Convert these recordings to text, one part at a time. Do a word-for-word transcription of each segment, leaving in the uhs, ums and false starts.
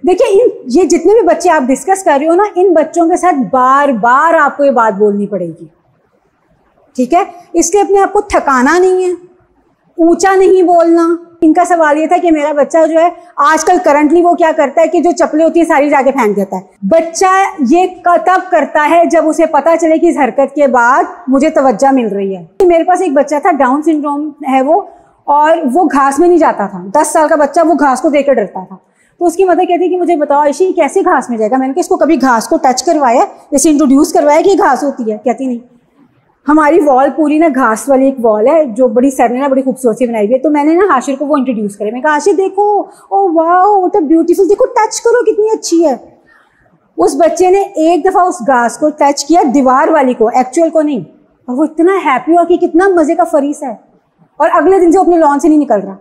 देखिए, इन ये जितने भी बच्चे आप डिस्कस कर रहे हो ना, इन बच्चों के साथ बार बार आपको ये बात बोलनी पड़ेगी, ठीक है। इसलिए अपने आप को थकाना नहीं है, ऊंचा नहीं बोलना। इनका सवाल ये था कि मेरा बच्चा जो है आजकल करंटली वो क्या करता है कि जो चप्पलें होती है सारी जाके फेंक देता है। बच्चा ये तब करता है जब उसे पता चले कि इस हरकत के बाद मुझे तवज्जो मिल रही है। मेरे पास एक बच्चा था, डाउन सिंड्रोम है वो, और वो घास में नहीं जाता था। दस साल का बच्चा, वो घास को देख कर डरता था। तो उसकी मदर कहती कि मुझे बताओ आयशी कैसे घास में जाएगा। मैंने कहा इसको कभी घास को टच करवाया, जैसे इंट्रोड्यूस करवाया कि घास होती है? कहती नहीं। हमारी वॉल पूरी ना घास वाली एक वॉल है जो बड़ी सर ने ना बड़ी खूबसूरत सी बनाई हुई है। तो मैंने ना हाशिर को वो इंट्रोड्यूस करे। मैं कहा हाशिर देखो, ओ वाह व्हाट अ ब्यूटीफुल, देखो टच करो कितनी अच्छी है। उस बच्चे ने एक दफा उस घास को टच किया, दीवार वाली को, एक्चुअल को नहीं, और वो इतना हैप्पी हुआ कि कितना मजे का फरीस है, और अगले दिन से अपने लॉन से नहीं निकल रहा।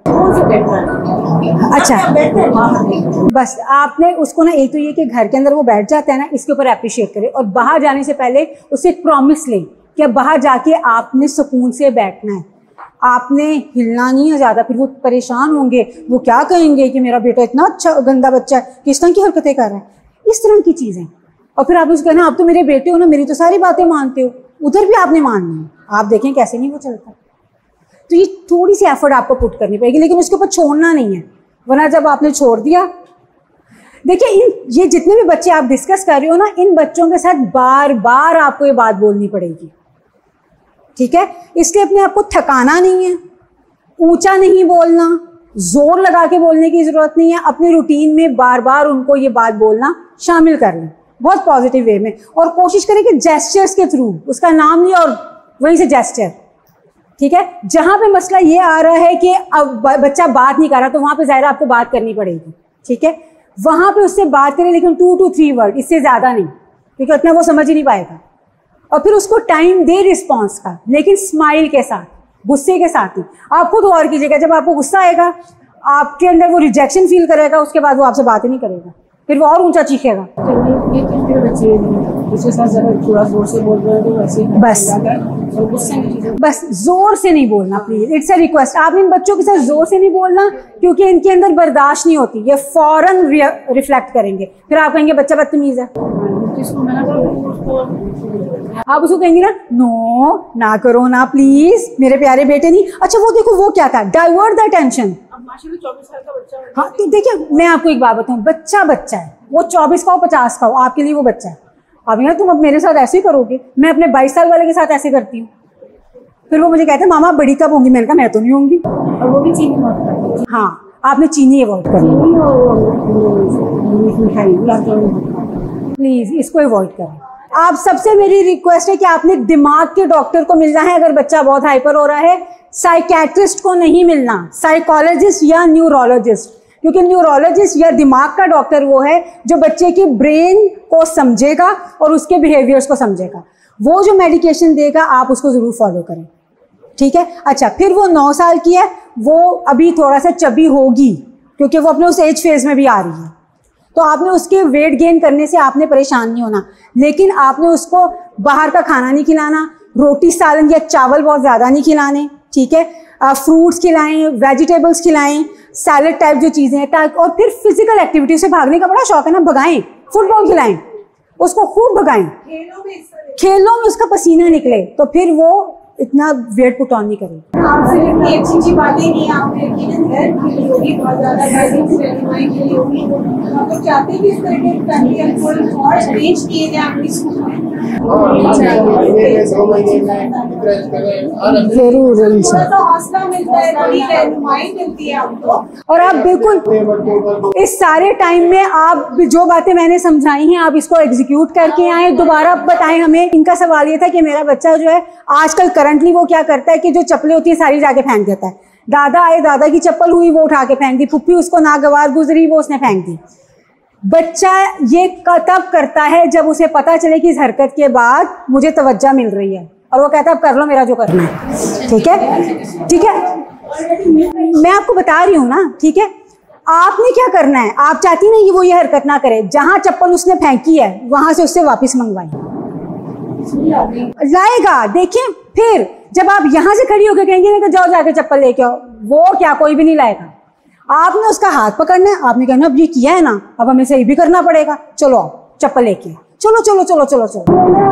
अच्छा, बस आपने उसको ना, एक तो ये कि घर के अंदर वो बैठ जाता है ना, इसके ऊपर अप्रिशिएट करें, और बाहर जाने से पहले उससे एक प्रॉमिस लें कि अब बाहर जाके आपने सुकून से बैठना है, आपने हिलना नहीं है ज़्यादा। फिर वो परेशान होंगे, वो क्या कहेंगे कि मेरा बेटा इतना अच्छा गंदा बच्चा है, किस तरह की हरकतें कर रहा है, इस तरह की चीज़ें। और फिर आपने उसको कहना आप तो मेरे बेटे हो ना, मेरी तो सारी बातें मानते हो, उधर भी आपने माननी है। आप देखें कैसे नहीं वो चलता। तो ये थोड़ी सी एफर्ट आपको पुट करनी पड़ेगी, लेकिन उसके ऊपर छोड़ना नहीं है, वरना जब आपने छोड़ दिया। देखिए, इन ये जितने भी बच्चे आप डिस्कस कर रहे हो ना, इन बच्चों के साथ बार बार आपको ये बात बोलनी पड़ेगी, ठीक है। इसलिए अपने आप को थकाना नहीं है, ऊंचा नहीं बोलना, जोर लगा के बोलने की जरूरत नहीं है। अपने रूटीन में बार बार उनको ये बात बोलना शामिल कर लें, बहुत पॉजिटिव वे में, और कोशिश करें कि जेस्चर्स के थ्रू, उसका नाम लिया और वहीं से जेस्चर, ठीक है। जहां पे मसला ये आ रहा है कि अब बच्चा बात नहीं कर रहा, तो वहां पे ज़ाहिर आपको बात करनी पड़ेगी, ठीक है। वहां पे उससे बात करें, लेकिन टू टू थ्री वर्ड, इससे ज्यादा नहीं, क्योंकि उतना वो समझ ही नहीं पाएगा। और फिर उसको टाइम दे रिस्पॉन्स का, लेकिन स्माइल के साथ, गुस्से के साथ ही। आप खुद गौर कीजिएगा, जब आपको गुस्सा आएगा, आपके अंदर वो रिजेक्शन फील करेगा, उसके बाद वो आपसे बात ही नहीं करेगा, फिर वो और ऊंचा चीखेगा। बस बस जोर से नहीं बोलना प्लीज, इट्स अ रिक्वेस्ट। आपने इन बच्चों के साथ जोर से नहीं बोलना, क्योंकि इनके अंदर बर्दाश्त नहीं होती, ये फौरन रिफ्लेक्ट करेंगे, फिर आप कहेंगे बच्चा बदतमीज है। आप उसको कहेंगे ना, नो ना करो ना प्लीज, मेरे प्यारे बेटे नहीं। अच्छा वो देखो वो क्या था, डाइवर्ट द अटेंशन। हाँ तो देखिए, मैं आपको एक बात बताऊं, बच्चा बच्चा है, वो चौबीस का हो पचास का हो, आपके लिए वो बच्चा है। अब यार तुम अब मेरे साथ ऐसे ही करोगे, मैं अपने बाईस साल वाले के साथ ऐसे करती हूँ, फिर वो मुझे कहते हैं मामा बड़ी कब होंगी। मैंने कहा मैं तो नहीं होंगी। और वो भी चीनी बहुत, हाँ आपने चीनी अवॉइड करनी, प्लीज इसको अवॉइड करें। आप सबसे मेरी रिक्वेस्ट है कि आपने दिमाग के डॉक्टर को मिलना है अगर बच्चा बहुत हाइपर हो रहा है, साइकेट्रिस्ट को नहीं मिलना, साइकोलॉजिस्ट या न्यूरोलॉजिस्ट, क्योंकि न्यूरोलॉजिस्ट या दिमाग का डॉक्टर वो है जो बच्चे की ब्रेन को समझेगा और उसके बिहेवियर्स को समझेगा। वो जो मेडिकेशन देगा आप उसको जरूर फॉलो करें, ठीक है। अच्छा, फिर वो नौ साल की है, वो अभी थोड़ा सा चबी होगी क्योंकि वो अपने उस एज फेज में भी आ रही है, तो आपने उसके वेट गेन करने से आपने परेशान नहीं होना, लेकिन आपने उसको बाहर का खाना नहीं खिलाना, रोटी सालन या चावल बहुत ज़्यादा नहीं खिलाने, ठीक है। फ्रूट्स खिलाएं, वेजिटेबल्स खिलाएं, सैलड टाइप जो चीज़ें हैं, और फिर फिजिकल एक्टिविटी, से भागने का बड़ा शौक है ना, भगाएं, फुटबॉल खिलाएं, उसको खूब भगाएं, खेलों में उसका पसीना निकले, तो फिर वो इतना वेट पुट ऑन नहीं करें। आपसे अच्छी अच्छी बातें की आपने, बहुत ज़्यादा आप चाहते हैं कि इस तरह के फैमिली और अरेंज किए जाए अपनी स्कूल में? जरूर, हौसला मिलता है, रहनुमाई मिलती है आपको। और आप बिल्कुल इस सारे टाइम में आप जो बातें मैंने समझाई हैं आप इसको एग्जीक्यूट करके आए, दोबारा बताएं हमें। इनका सवाल ये था कि मेरा बच्चा जो है आजकल करंटली वो क्या करता है कि जो चप्पलें होती है सारी जाके फेंक देता है। दादा आए, दादा की चप्पल हुई वो उठा के फेंक दी, फुप्पी उसको नागवार गुजरी वो उसने फेंक दी। बच्चा ये तब करता है जब उसे पता चले कि इस हरकत के बाद मुझे तवज्जो मिल रही है, और वो कहता है अब कर लो मेरा जो करना है, ठीक है ठीक है। मैं आपको बता रही हूँ ना, ठीक है। आपने क्या करना है, आप चाहती नहीं कि वो ये हरकत ना करे, जहां चप्पल उसने फेंकी है वहां से उससे वापस मंगवाई, लाएगा। देखें, फिर जब आप यहां से खड़ी होकर कहेंगे ना कि जाओ जाके चप्पल लेके आओ, वो क्या कोई भी नहीं लाएगा। आपने उसका हाथ पकड़ना है, आपने कहना अब ये किया है ना, अब हमें सही भी करना पड़ेगा, चलो आओ चप्पल लेके, चलो चलो चलो चलो चलो।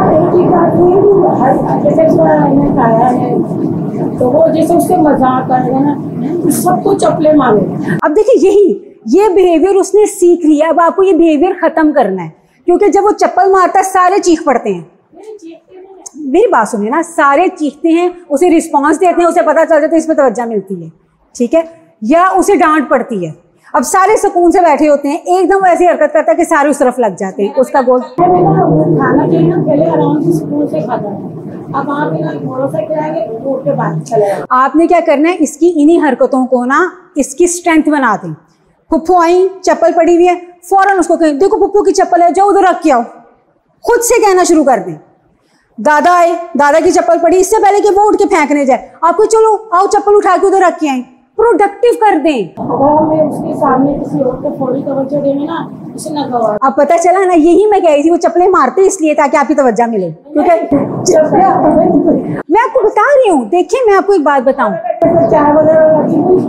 तो वो जैसे उससे मजाक करेगा ना, सबको चप्पलें मांगे। अब देखिए यही ये बिहेवियर उसने सीख लिया, अब आपको ये बिहेवियर खत्म करना है, क्योंकि जब वो चप्पल मारता है सारे चीख पड़ते हैं। मेरी बात सुनिए ना, सारे चीखते हैं, उसे रिस्पांस देते हैं, उसे पता चल जाता है इसमें तवज्जो मिलती है, ठीक है, या उसे डांट पड़ती है। अब सारे सुकून से बैठे होते हैं, एकदम ऐसी हरकत करता है कि सारे उस तरफ लग जाते हैं, उसका गोल खाना चाहिए ना, पहले आराम से सुकून से खाता है, अब आप भरोसा कराएंगे उठ के बाहर चले। आपने क्या करना है, इसकी इन्हीं हरकतों को ना इसकी स्ट्रेंथ बना दें। पुप्पू आई, चप्पल पड़ी हुई है, फौरन उसको कहें देखो पुप्पू की चप्पल है, जाओ उधर रख के आओ, खुद से कहना शुरू कर दें। दादा आए, दादा की चप्पल पड़ी, इससे पहले कि वो उठ के फेंकने जाए आपको चलो आओ चप्पल उठा के उधर रख के आए, प्रोडक्टिव कर दें। अगर हमें उसके सामने किसी और को थोड़ी तवज्जो देंगे ना, उसे ना गवा। अब पता चला ना, यही मैं कह रही थी, वो चप्पलें मारते इसलिए ताकि आपकी तवज्जो मिले, क्योंकि मैं आपको बता रही हूँ। देखिए मैं आपको एक बात बताऊँ, चाय वगैरह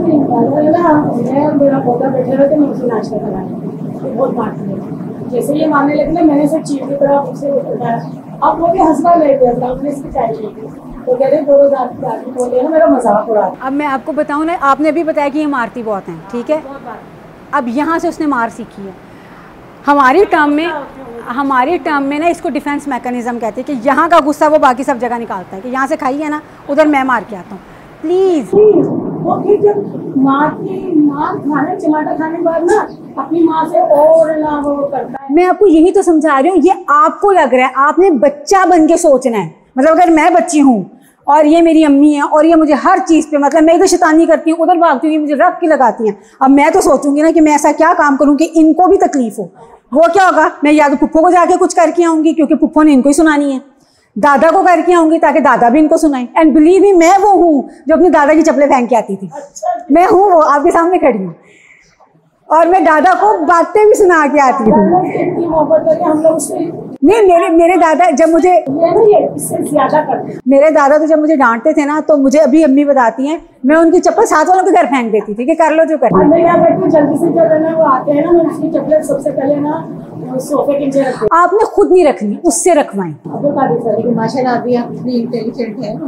मेरा पोता बैठे रहते, मैं उसे नाश्ता कराया, बहुत मारती है। जैसे ये मारने लगे ना, मैंने सब चीज की तरह उसे उठाया, अब वो भी हंसना ले गया, मैंने इसकी चाय ली तो कह रहे दोनों दादी बोले ना मेरा मजाक उड़ा। अब मैं आपको बताऊँ ना, आपने भी बताया कि ये मारती बहुत हैं, ठीक है, अब यहाँ से उसने मार सीखी है। हमारी टर्म में हमारी टर्म में ना इसको डिफेंस मैकेनिज्म कहते हैं कि यहाँ का गुस्सा वो बाकी सब जगह निकालता है, कि यहाँ से खाई है ना, उधर मैं मार के आता हूँ, प्लीज। वो फिर जब माँ की माँ खाने टमाटर खाने के बाद ना अपनी माँ से और ना वो करता है। मैं आपको यही तो समझा रही हूँ, ये आपको लग रहा है, आपने बच्चा बन के सोचना है। मतलब अगर मैं बच्ची हूँ और ये मेरी अम्मी है और ये मुझे हर चीज़ पे, मतलब मैं इधर शैतानी करती हूँ उधर भागती हूँ, मुझे रख के लगाती हैं, अब मैं तो सोचूंगी ना कि मैं ऐसा क्या काम करूँ कि इनको भी तकलीफ हो। वो क्या होगा, मैं या तो पुप्पो को जाके कुछ करके आऊँगी क्योंकि पुप्पो ने इनको ही सुनानी है, दादा को करके आऊँगी ताकि दादा भी इनको सुनाए। एंड बिलीव मी, मैं वो हूँ जो अपनी दादा की चप्पलें फेंक के आती थी। मैं हूँ वो, आपके सामने खड़ी हूँ, और मैं दादा को बातें भी सुना के आती थी। हम लोग नहीं, मेरे मेरे दादा जब मुझे इससे ज्यादा करते, मेरे दादा तो जब मुझे डांटते थे ना, तो मुझे अभी अम्मी बताती हैं, मैं उनकी चप्पल साथ वालों के घर फेंक देती थी कि कर लो जो करना। मैं क्या करती हूँ, जल्दी से जब ना वो आते हैं ना, मैं उसकी चप्पल सबसे पहले ना सोफे के नीचे रखती हूँ। आपने खुद नहीं रखनी, उससे रखवाएं। माशाल्लाह अभी आप इतनी इंटेलिजेंट है,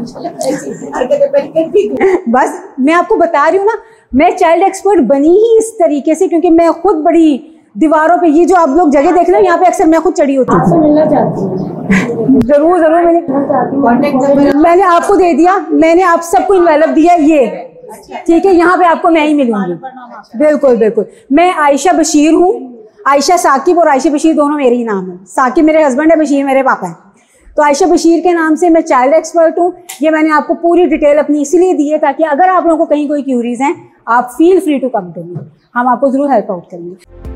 बस मैं आपको बता रही हूँ ना, मैं चाइल्ड एक्सपर्ट बनी ही इस तरीके से, क्योंकि मैं खुद बड़ी दीवारों पे, ये जो आप लोग जगह देख रहे हैं यहाँ पे अक्सर मैं खुद चढ़ी होती हूँ। मिलना चाहती हूँ, जरूर जरूर, मैंने मैंने आपको दे दिया, मैंने आप सबको इन्वेलप दिया, ये ठीक है, यहाँ पे आपको मैं ही मिलूंगी। बिल्कुल बिल्कुल, मैं आयशा बशीर हूँ, आयशा साकिब और आयशा बशीर दोनों मेरे ही नाम है। साकिब मेरे हस्बैंड है, बशीर मेरे पापा है, तो आयशा बशीर के नाम से मैं चाइल्ड एक्सपर्ट हूँ। ये मैंने आपको पूरी डिटेल अपनी इसीलिए दी है ताकि अगर आप लोगों को कहीं कोई क्यूरीज हैं, आप feel free to come to me, हम आपको जरूर हेल्प आउट करेंगे।